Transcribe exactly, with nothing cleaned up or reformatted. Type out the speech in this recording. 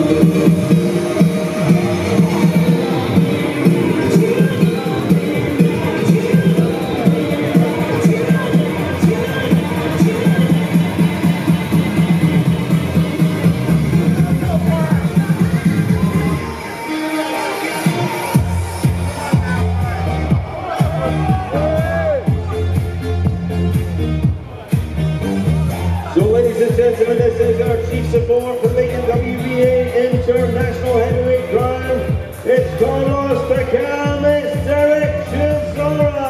Gentlemen, this is our chief support for making W B A International Heavyweight Crown. It's Carlos Beckham, it's Derek Chisora.